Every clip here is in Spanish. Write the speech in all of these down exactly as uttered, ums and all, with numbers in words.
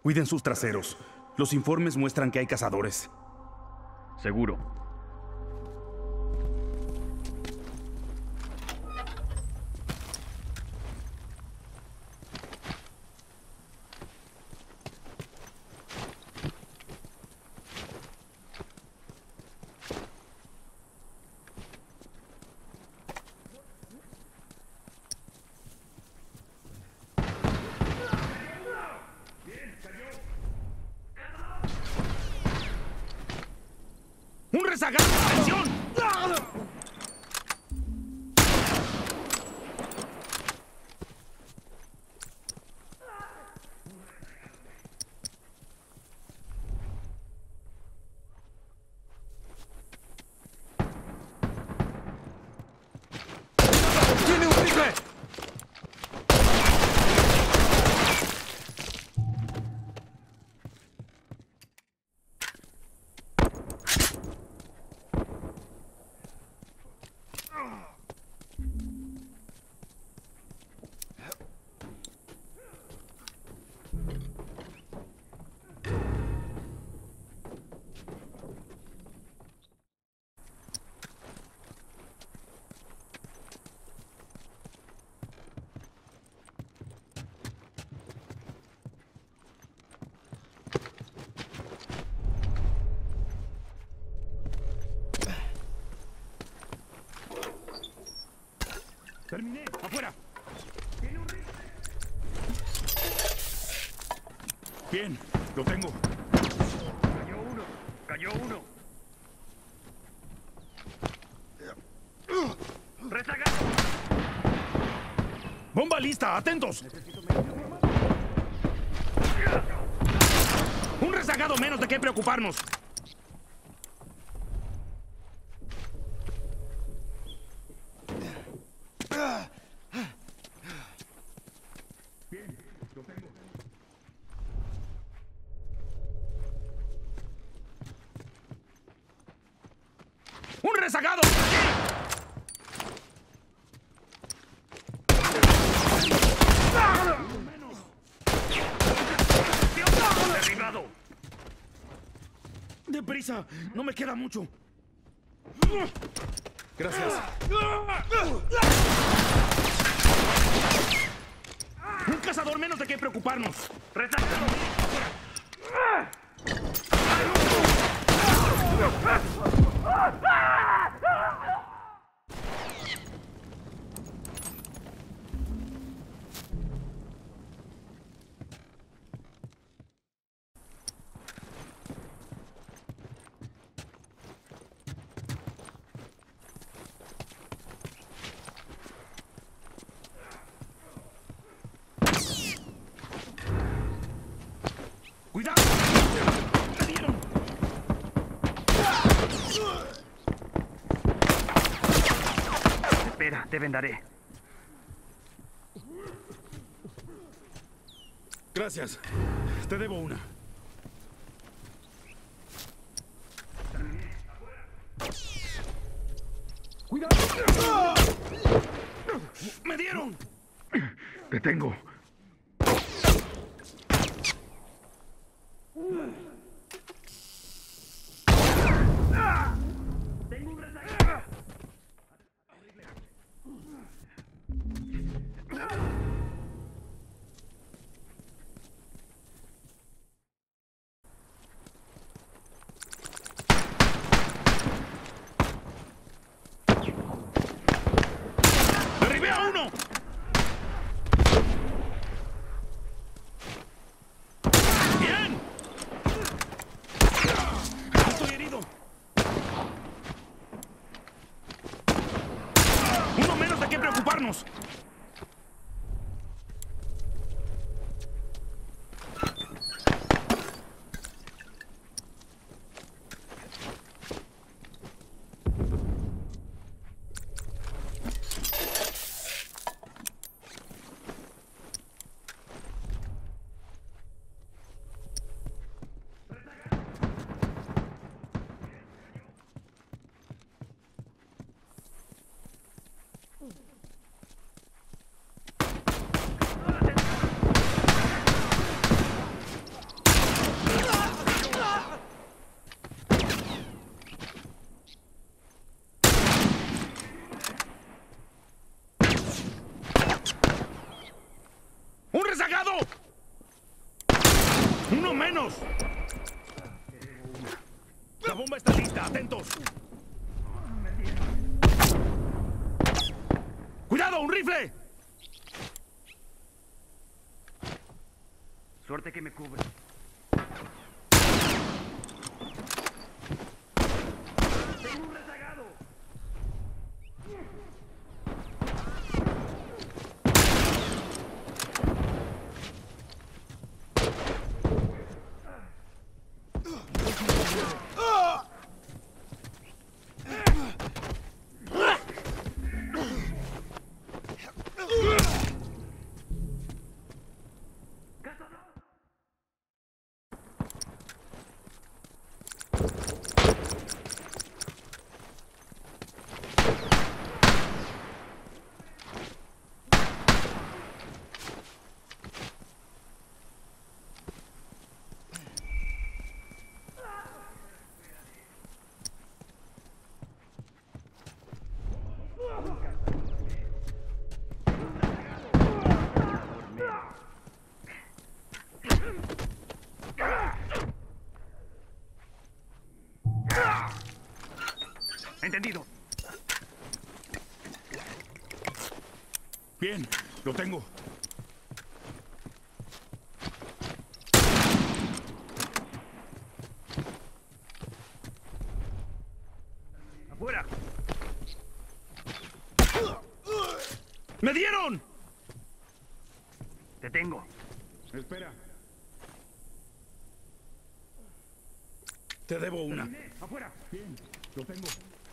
Cuiden sus traseros. Los informes muestran que hay cazadores. Seguro. ¡Un rezagado! ¡Atención! ¡Tiene un rifle! Terminé. ¡Afuera! Bien, lo tengo. Cayó uno. Cayó uno. ¡Rezagado! ¡Bomba lista! ¡Atentos! ¡Un rezagado menos! ¿De qué preocuparnos? Bien, lo tengo. ¡Un rezagado! ¡Derribado! ¡Deprisa! ¡No me queda mucho! Gracias. ¡Un cazador menos! ¿De qué preocuparnos? ¡Rezagado! ¡Cuidado! ¡Me dieron! Espera, te vendaré. Gracias. Te debo una. ¡Cuidado! ¡Me dieron! Te tengo. Tengo un rezagado. ¡Derribé a uno! ¡Bien! ¡Estoy herido! ¡Uno menos! ¿De qué preocuparnos? ¡Vámonos! La bomba está lista, atentos. ¡Cuidado, un rifle! Suerte que me cubre. ¡Tengo un rezagado! Entendido. Bien, lo tengo. ¡Afuera! ¡Me dieron! Te tengo. Espera. Te debo una. ¡Afuera! Bien, lo tengo.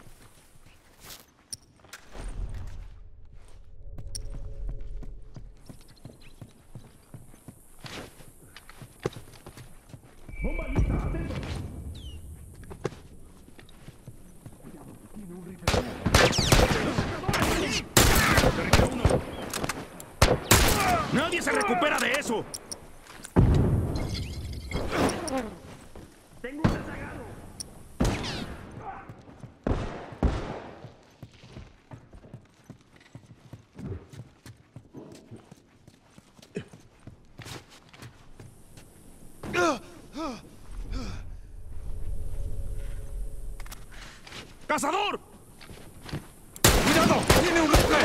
¡Bomba lista! ¡Atento! ¡Derribé uno! ¡Nadie se recupera de eso! ¡Tengo un rezagado! ¡Cazador! ¡Cuidado! ¡Tiene un rifle!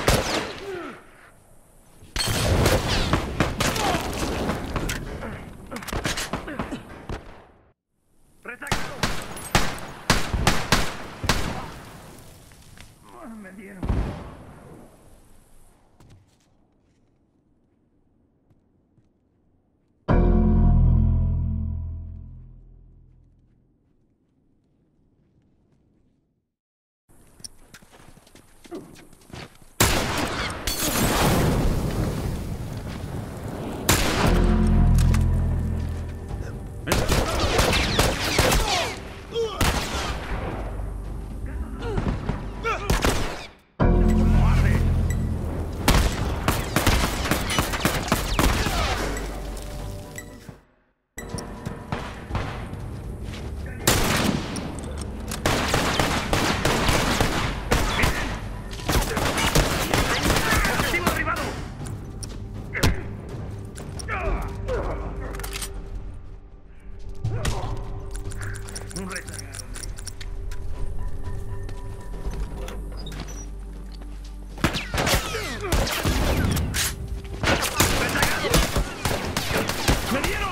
¡Rezagado! Me dieron. Un rezagado. ¡Rezagado! ¡Me dieron!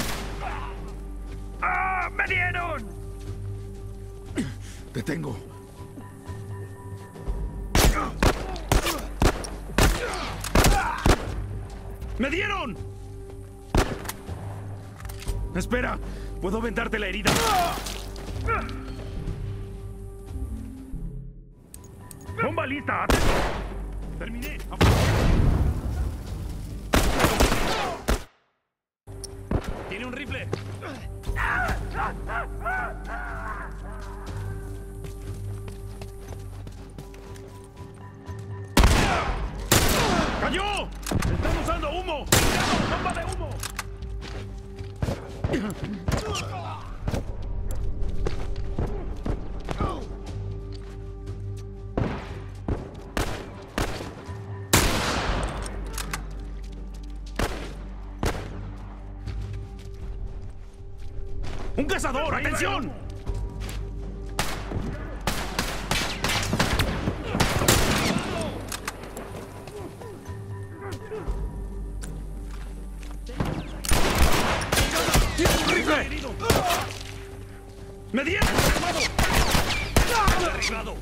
¡Ah! ¡Me dieron! Te tengo. ¡Me dieron! Espera, puedo vendarte la herida. ¡Bomba lista! Terminé. Tiene un rifle. ¡Cayó! ¡Están usando humo! ¡Cuidado! ¡Bomba de humo! ¡Un cazador! Ahí va el ¡Atención! humo. ¡Tiene un rifle! Herido. ¡Me dieron! ¡Armado! Derribado.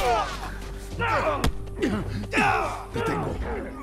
¡Te tengo!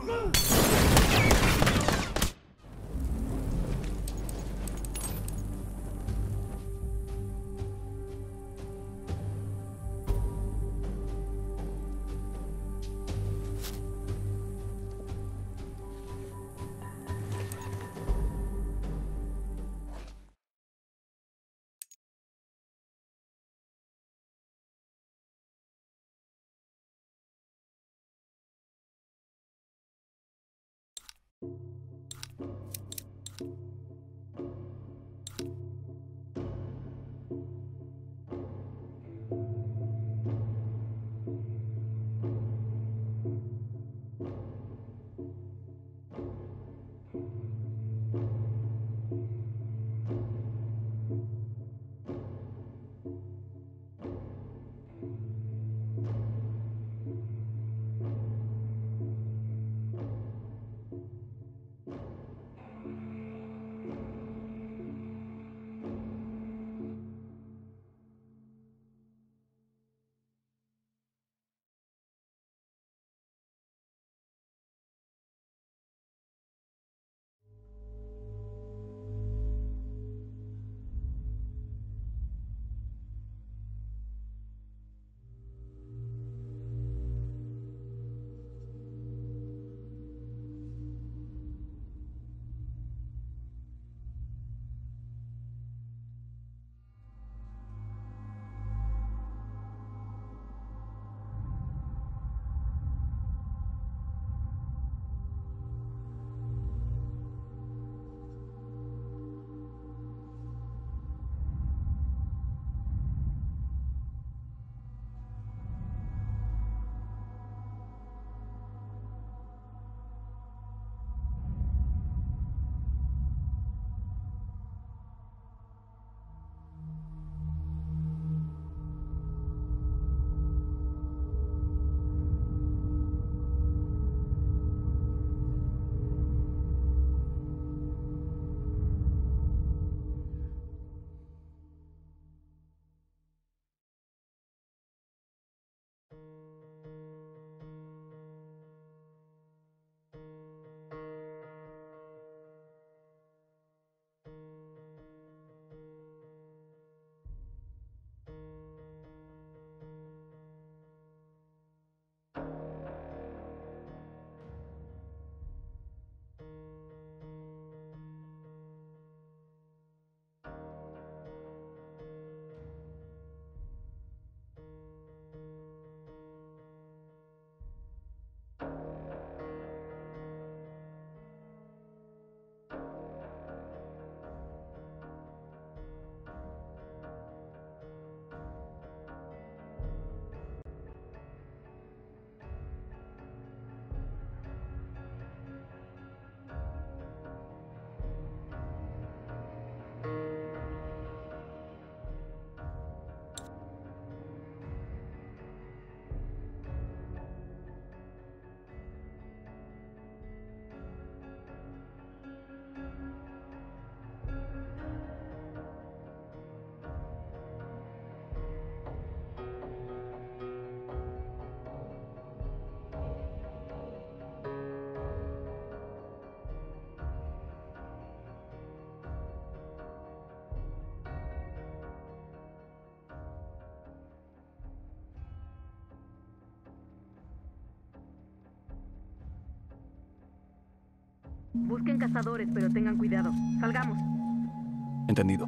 Busquen cazadores, pero tengan cuidado. Salgamos. Entendido.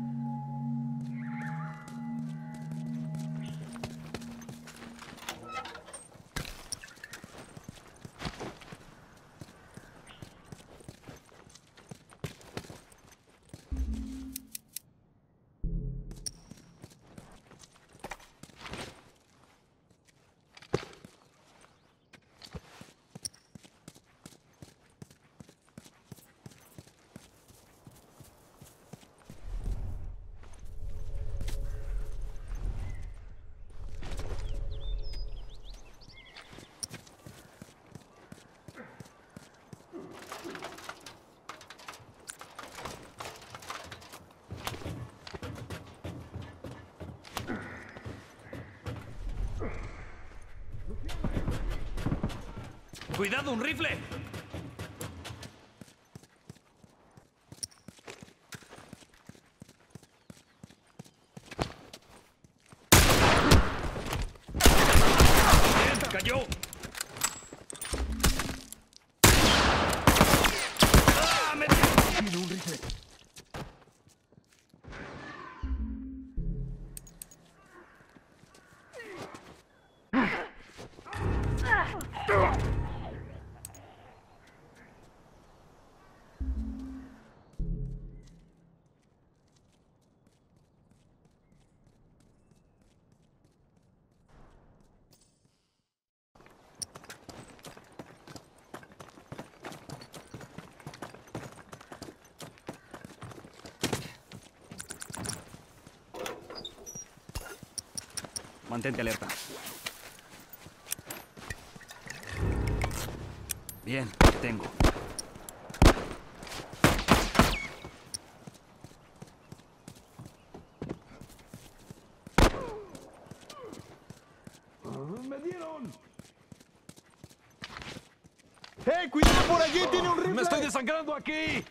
¡Cuidado, un rifle! ¡Bien, cayó! ¡Ah, me dio! Tiene un rifle. Mantente alerta. Bien, tengo. ¡Me dieron! ¡Eh, cuidado por allí! ¡Tiene un rifle! ¡Me estoy desangrando aquí!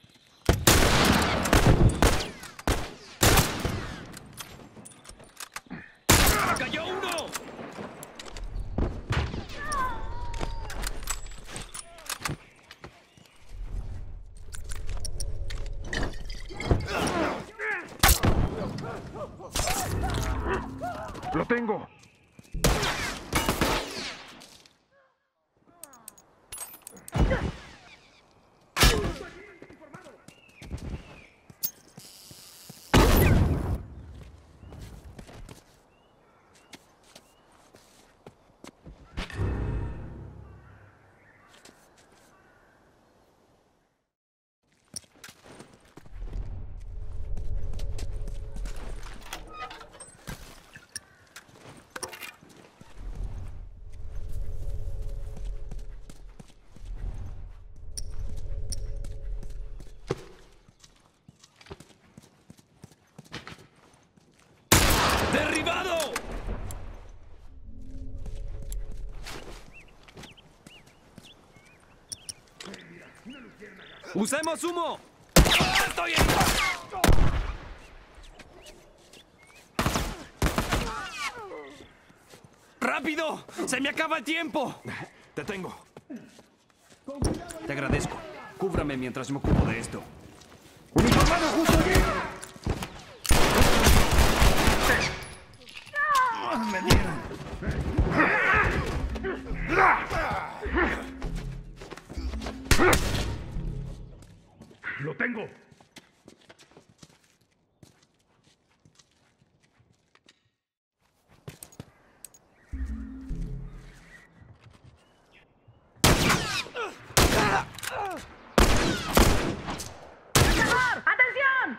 ¡Cayó uno! ¡Lo tengo! ¡Derribado! ¡Usemos humo! ¡Estoy en... ¡Rápido! ¡Se me acaba el tiempo! ¡Te tengo! Te agradezco. Cúbrame mientras me ocupo de esto. ¡Uniformado justo aquí! ¡Me dieron! ¡Lo tengo! ¡Atención!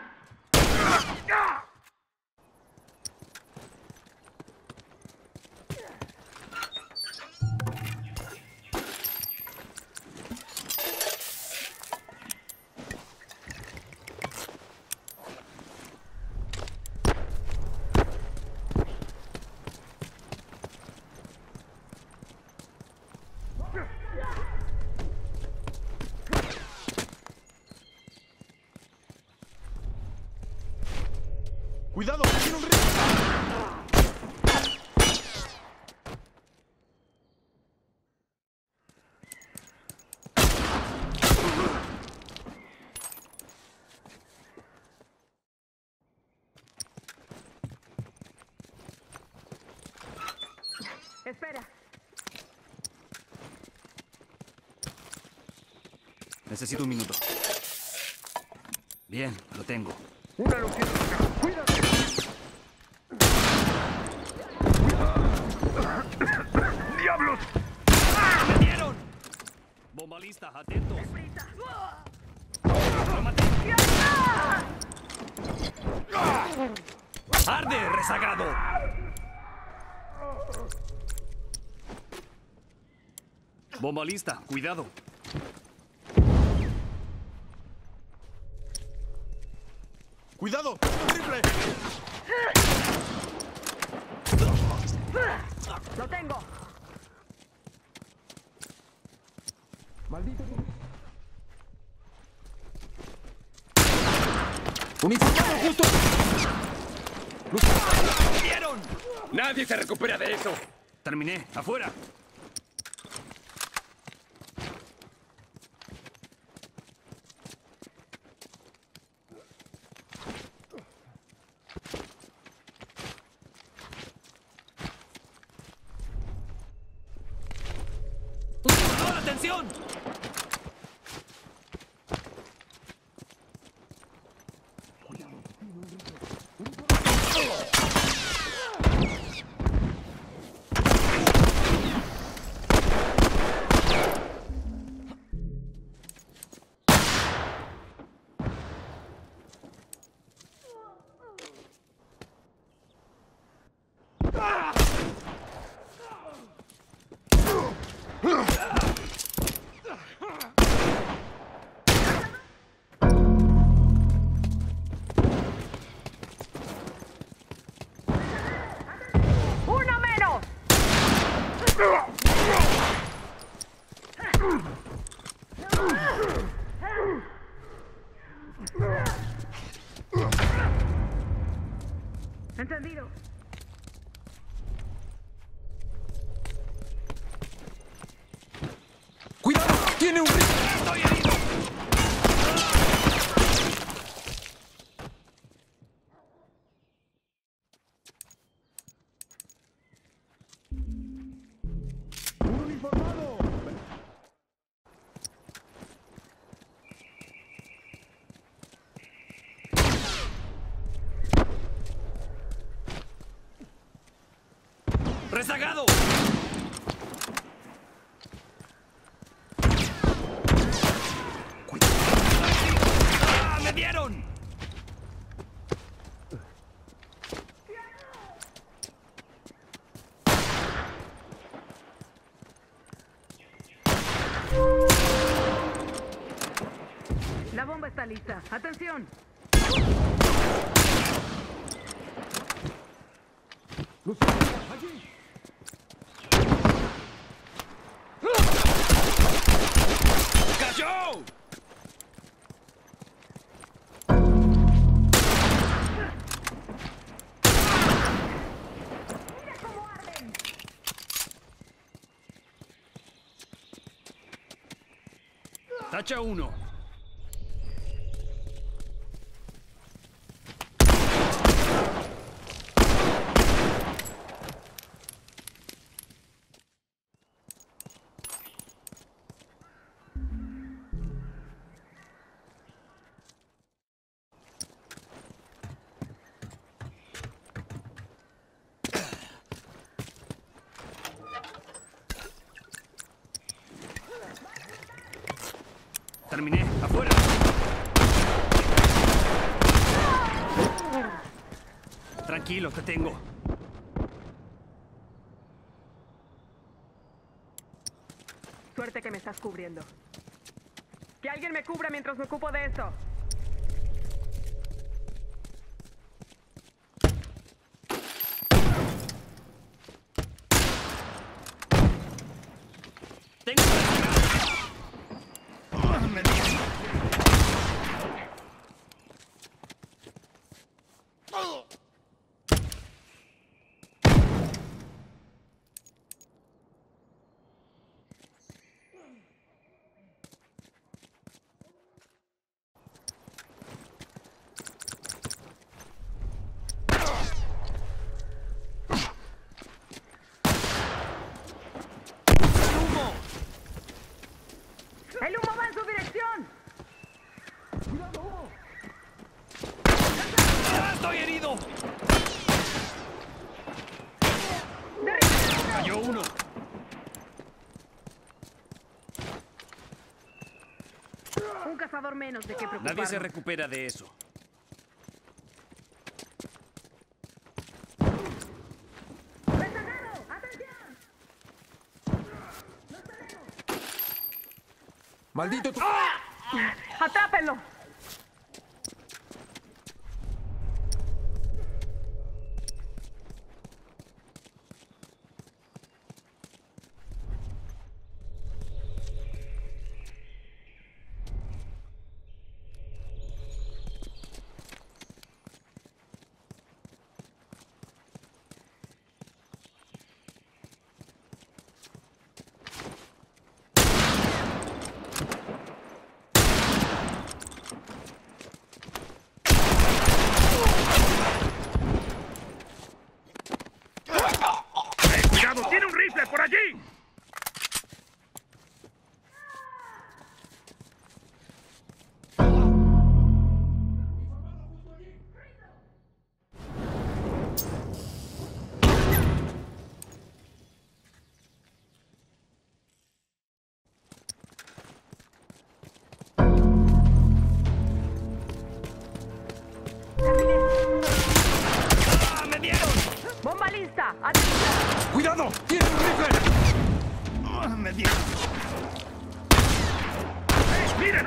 ¡Cuidado! ¡Tiene un rifle! Espera. Necesito un minuto. Bien, lo tengo. ¡Una luciérnaga! ¡Cuídate! ¡Diablos! ¡Me dieron! Bomba lista, atentos. ¡Lo maté! ¡Arde, rezagado! Bomba lista, cuidado. ¡Cuidado! ¡Un rifle! ¡Lo tengo! Maldito. ¡Uniformado justo! ¡Me dieron! ¡Nadie se recupera de eso! Terminé. ¡Afuera! ¡Ahora, atención! ¡Uno menos! Entendido. ¡Cuidado! ¡Tiene un rifle! ¡Estoy herido! ¡Un uniformado! ¡Rezagado! ¡Ah, me dieron! La bomba está lista. ¡Atención! ¡Allí! ¡Cayó! Tacha uno. Terminé. ¡Afuera! Tranquilo, te tengo. Suerte que me estás cubriendo. Que alguien me cubra mientras me ocupo de esto. ¡Tengo rezagado! ¡Ah, me dieron! ¡El humo va en su dirección! ¡Ah, estoy herido! ¡Cayó uno! Un cazador menos de qué preocuparnos. Nadie se recupera de eso. ¡Rezagado! ¡Atención! ¡Maldito tú! ¡Atrápenlo! ¡Arriba! ¡Arriba! ¡Cuidado! ¡Tiene un rifle! Ah, me dieron. ¡Eh, miren!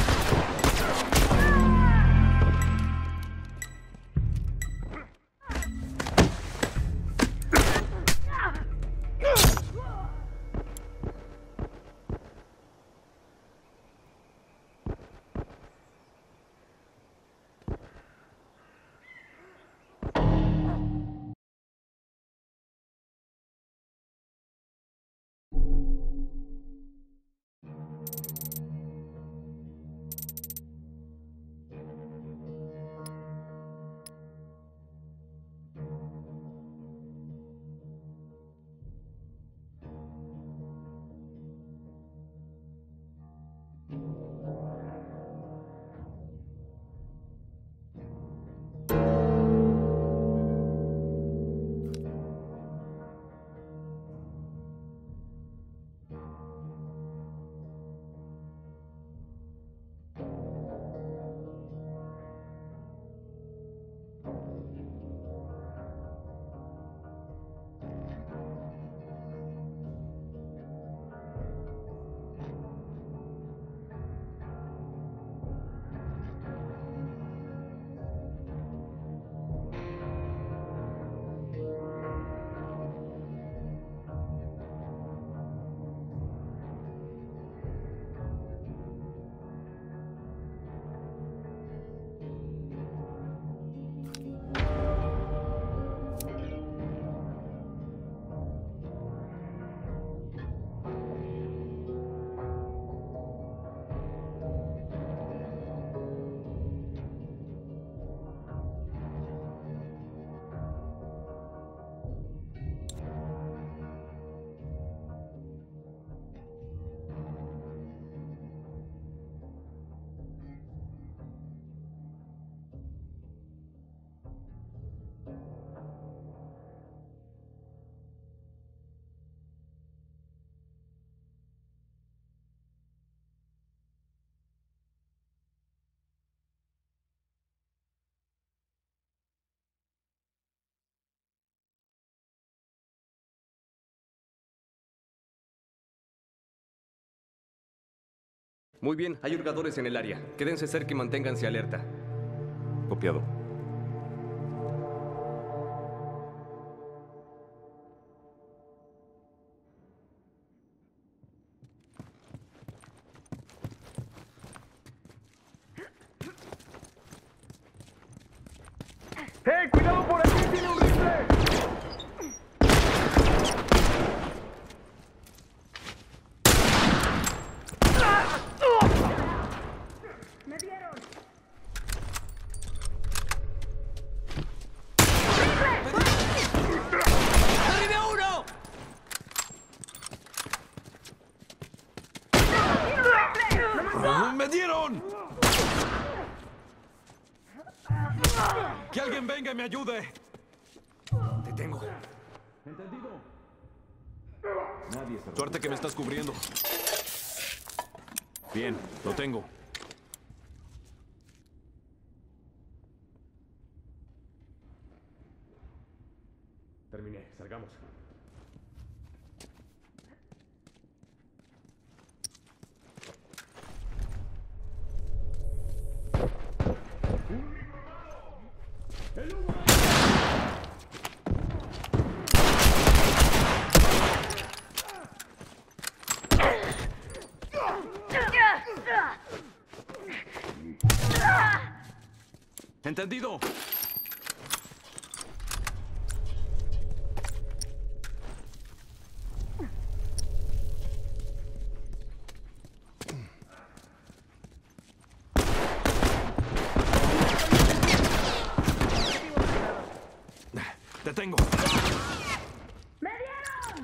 Muy bien, hay hurgadores en el área. Quédense cerca y manténganse alerta. Copiado. ¡Eh, cuidado por aquí! ¡Tiene un rifle! ¡Me dieron! ¡Derribe a uno! ¡Me dieron! ¡Que alguien venga y me ayude! Te tengo. ¿Entendido? Suerte que me estás cubriendo. Bien, lo tengo. Terminé, salgamos. ¿Entendido? Te tengo. ¡Me dieron!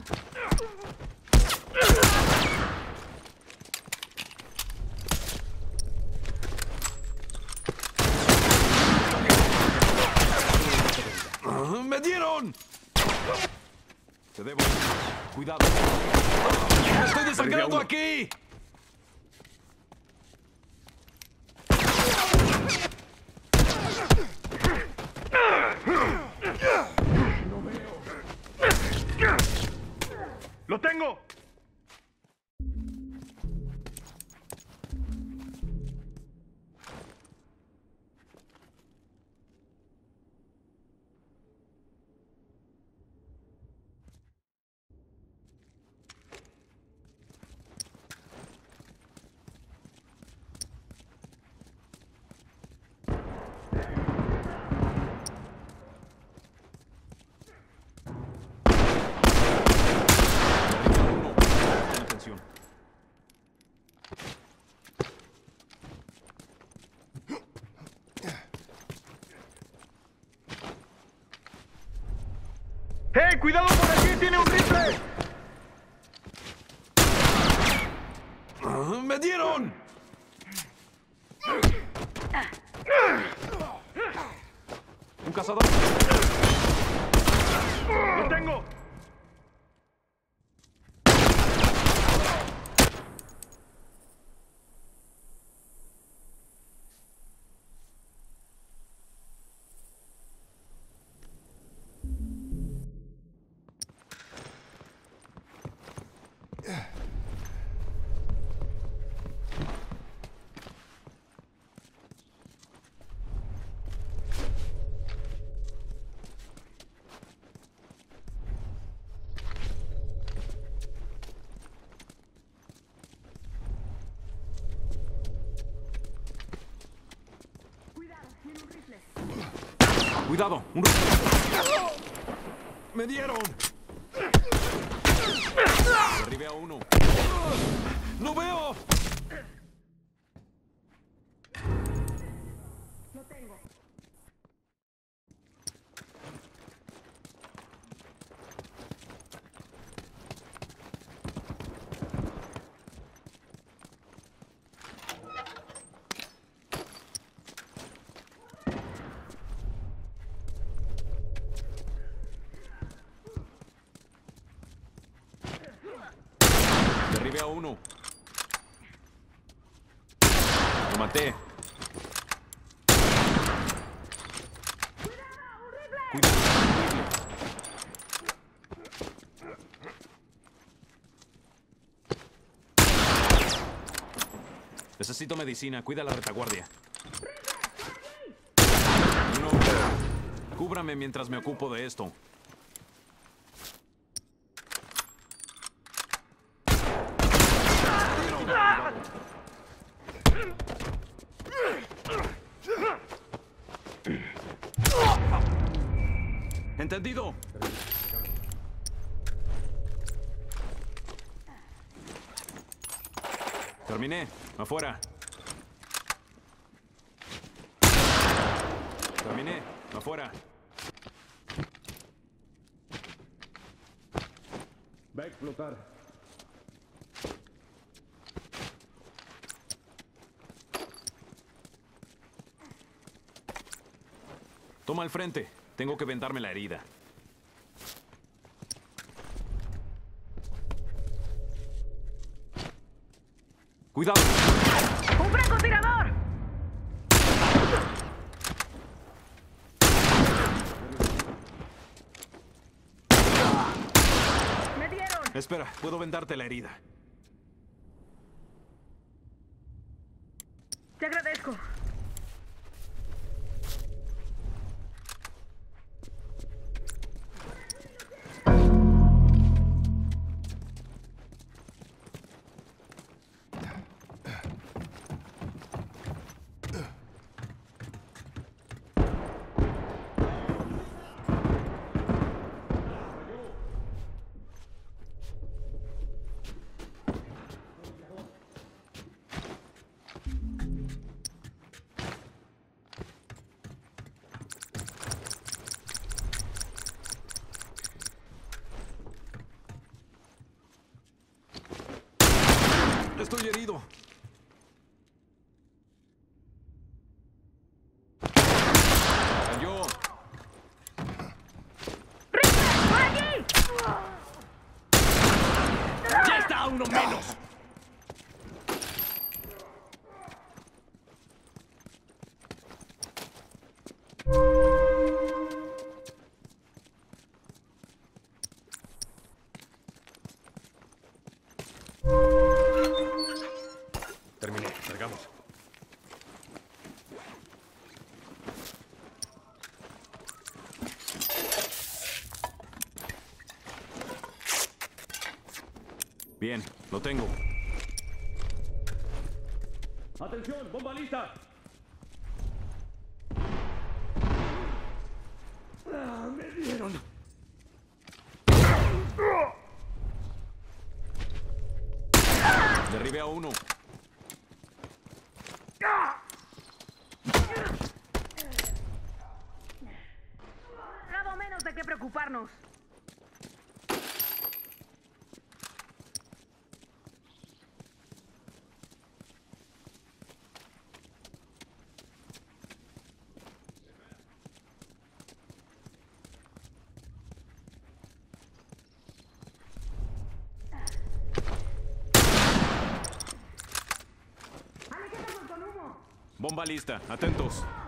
Ah, ¡me dieron! Te debo. Cuidado. ¡Me estoy desangrando aquí! ¡Hey, cuidado por aquí! ¡Tiene un rifle! Ah, ¡me dieron! ¡Un cazador! ¡Lo tengo! ¡Cuidado! Un... ¡Me dieron! Derribé a uno. ¡No veo! Lo tengo. Derribé a uno. Lo maté. Cuidado. Necesito medicina. Cuida la retaguardia. No. Cúbrame mientras me ocupo de esto. ¿Entendido? Terminé. Afuera. Terminé. Afuera. Va a explotar. Toma el frente. Tengo que vendarme la herida. ¡Cuidado! ¡Un francotirador! ¡Me dieron! Espera, puedo vendarte la herida. Te agradezco. Estoy herido. Cayó. ¡Por aquí! ¡Ya está uno menos! Terminé. Cargamos. Bien, lo tengo. ¡Atención! ¡Bomba lista! Ah, me dieron. Derribé a uno. Nada menos de qué preocuparnos. Bomba lista. Atentos.